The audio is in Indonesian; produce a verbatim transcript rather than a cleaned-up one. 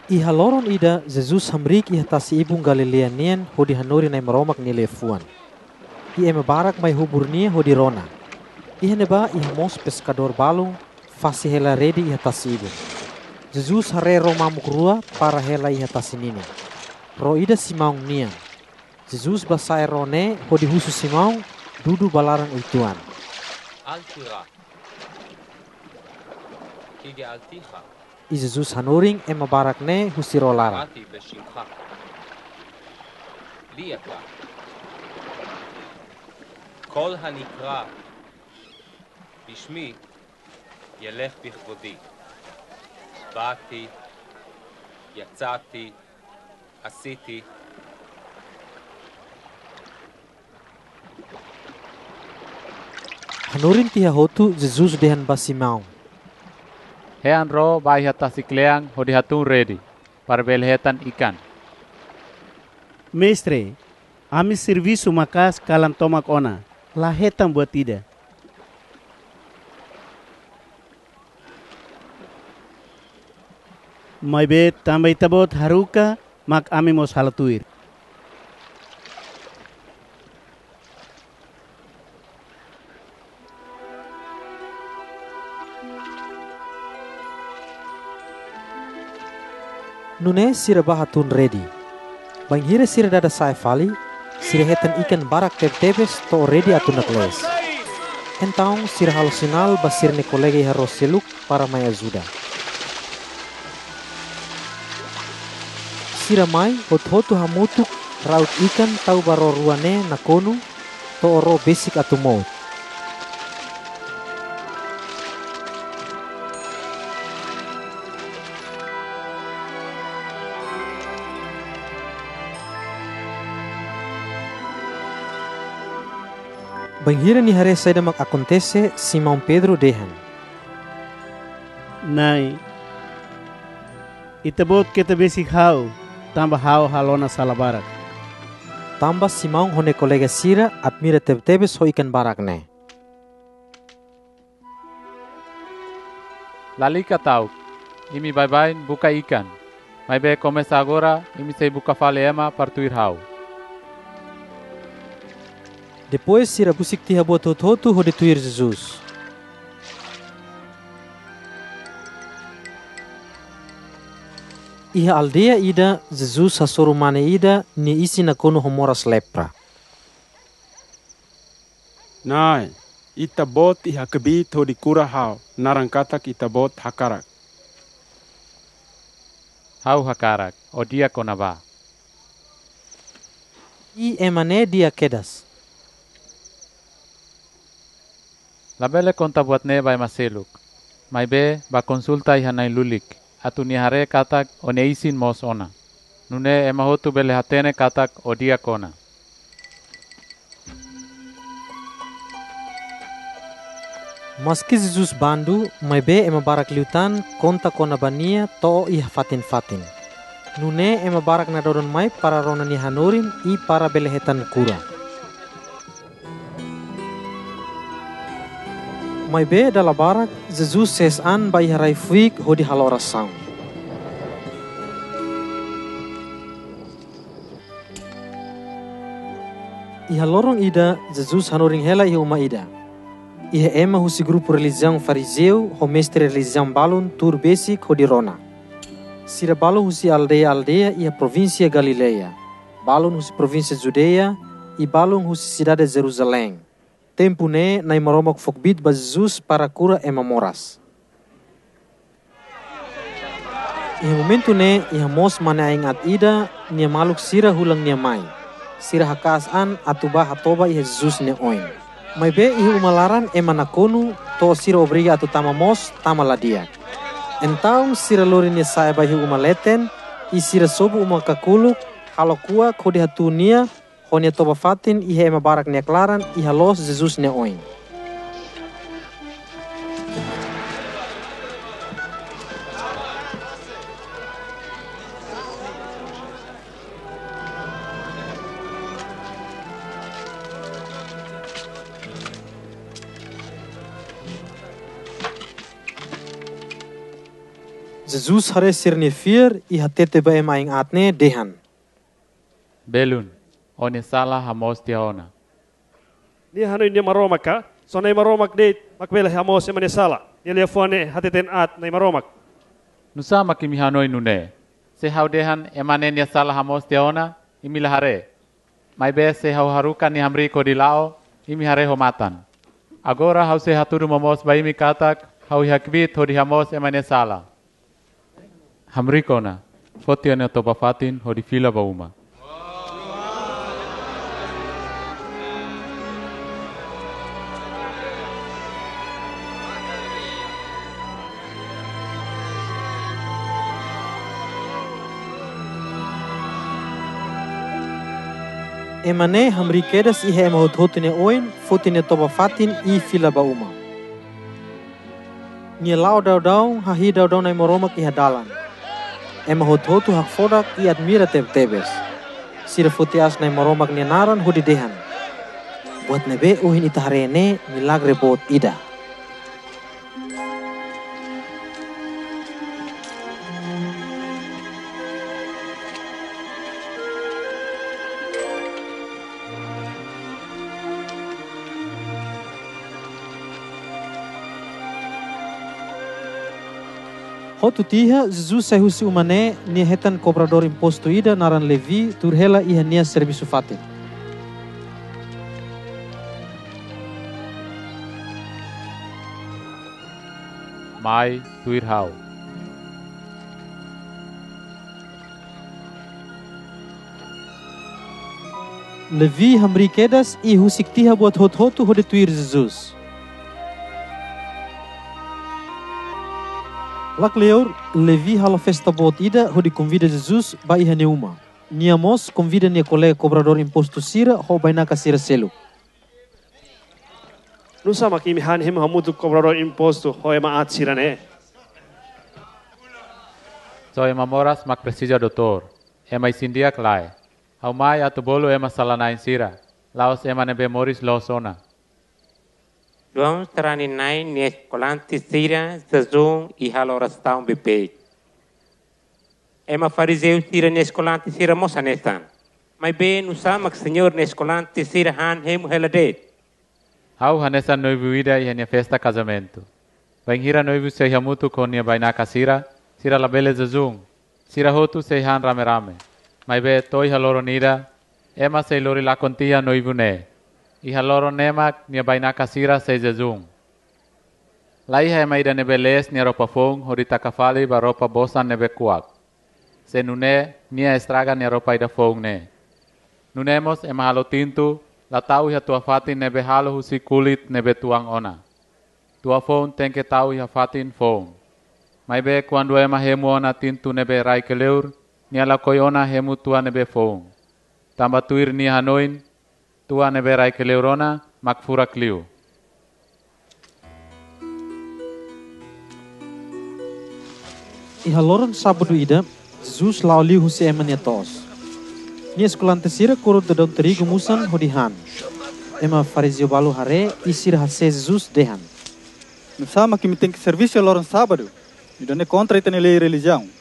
Iha loron ida Jesus hamrik iha tasi ibung Galilea nien hodi hanuri nai maromak ni lefuan. I ema barak mai hubur nia hodi rona. Iha neba iha mos pescador balung fasi hela redi iha tasi ibung. Jesus hare ro mamuk rua para hela iha tasi nini. Ro ida simaung nian. Jesus basai rone hodi husu simaung dudu balarang ituan. Altira. Kige altiha. I Jesus hanuring ema barak ne husi ro lara. Mati beshimcha. Liaka. Kol hanikra בשמי ילך בכבודי. באתי, יצאתי, עשיתי. Hanurin tiha hotu Jesus dehan basimau. Hean ro bai hata sikleang hodi hatun ready para belhetan ikan. Mestre, ami serviço makas kalam tomak ona. Lahetan buat tidak. Mai bet tambah itabot haruka mak ami mos halatuir. Nune sira bahatun ready. Bang hira sira dada sai fali, sira hetan ikan barak teb-tebes to ready atun nakles. Entaung sira halusinal basir ne kolega iha roseluk para mai ajuda. Sira mai hot-hotu hamutuk raut ikan tau baro ruane nakonu to oro basic atu maut. Banghira ni hare saida mak acontece Simão Pedro dehan. Nai, itabot kita basic hau, tambah hau halona salabarak. Tambah Simão hone kolega sira admira teb-tebes ho ikan barak ne. Lalika tau, imi bye-bye buka ikan. Mai be começa agora, imi sei buka fale ema partuir hau. Depois sira busik tiha buat hot-hotu ho tuir Jesus. Iha aldea ida Jesus hasoru mane ida ni isi nakono homoras lepra. Nai, ita bot iha kebit ho di kura hau, narangkatak ita bot hakarak. Hau hakarak, o dia konaba. I emane dia kedas. Labele konta buat ne bai maseluk. Mai be ba konsulta iha nai lulik. Atu ni hare katak o ne isin mos ona. Nune ema hotu bele hatene katak o dia kona. Maski Jesus bandu, mai be ema barak liutan konta kona bania to iha fatin-fatin. Nune ema barak na dodon mai para rona ni hanurin i para belehetan kura. Mai be dala barak Jesus ses an bai harai fuik hodi halora sang. Iha lorong ida Jesus hanuring hela iha uma ida. Iha ema husi grupo religião fariseu ho mestre religião balun tur basic hodi rona. Sira balun husi aldeia aldeia iha província Galileia. Balun husi província Judea i balun husi cidade Jerusalém. Tempo ne nai maromok fokbit ba Jesus para cura ema moras. Iha momento ne iha mos mana ingat ida nia maluk sira hulang nia mai. Sira hakas an atuba hatoba iha Jesus ne oin. Mai be iha umalaran ema nakonu to sira obriga atu tama mos tama ladia. Entaung sira lori nia sae ba iha umaleten i sira sobu umal kakuluk halo kua kodi hatu nia honia toba fatin iha ema barak nia klaran iha los Jesus ne oin. Jesus hare sirne vier i hatete ba ema ing atne dehan. Belun, one salah hamos tiaona. Ni hanu ni maromak ka, so na maromak date, makbela hamos e manesala. Ni lefone hateten at na maromak. Nusa makimihanoi nune. Se hau dehan emane ni salah hamos tiaona, imila hare. Mai be se hau harukan ni hamri ko dilao, imi hare homatan. Agora hau se haturu mamos ba imi katak, hau hakbit hodi hamos emane sala. Hamri kona, foti ane topafatin hodi fila ba uma. Emane hamri kedas i hema hot hotine oin, fotine toba fatin i fila ba uma. Nia lau dau dau, hahi dau dau na moromak i hadalan. Ema hot hotu hak fodak i admira teb tebes. Sira fotias na moromak nia naran hodi dehan. Buat nebe uhin itaharene milagre bot ida. Hotu tiha, Jesus sai husi umane, nia hetan cobrador imposto ida naran Levi, turhela iha nia servisu fatin. Mai tuir hau. Levi hamri kedas i husik tiha buat hot-hotu hode tuir Jesus. Lak leor, Levi hala festa bot ida hodi convida Jesus ba iha neuma. Nia mos convida nia colega cobrador imposto sira ho bainaka sira selu. Nusa makimihan him hamutu cobrador imposto ho ema at sirane. So ema moras mak presija doutor. Ema isindiak lai. Hau mai atu bolu ema salanain sira. Laos ema nebe moris losona. Doang terani nai ni escolanti sira sezon i haloras taun bepeit. Ema fariseu sira ni escolanti sira mosanestan. Mai be nusa mak senyor ni escolanti sira han hemu heladet. Hau hanesan noivu ida i hanya festa casamento. Banghira noivu se hamutu con nia bainaka sira, sira labele zezung. Sira hotu se han rame rame. Mai be toi haloro nida, ema se lori la contia noivu ne. Iha loro nemak nia bainaka sira se zezung. Laiha ema ida nebe les nia ropa fong horita kafali ba ropa bosan nebe kuak. Se nune nia estraga nia ropa ida fong ne. Nunemos ema halo tintu, la tau iha tua fatin nebe halo husi kulit nebe tuang ona. Tua fong tenke tau iha fatin fong. Mai be kuandu ema hemu ona tintu nebe rai keleur, nia la koi ona hemu tua nebe fong. Tamba tuir nia hanoin, tua nebe rai keleurona makfura kliu. Iha loron sabadu ida, Jesus lau liu husi ema nia tos. Nia escolante sira kurut de daun terigu musan hodihan. Ema fariseu balu hare isir hase Jesus dehan. Nusa makimiting serviço loron sábado. Idone contra itane lei religião.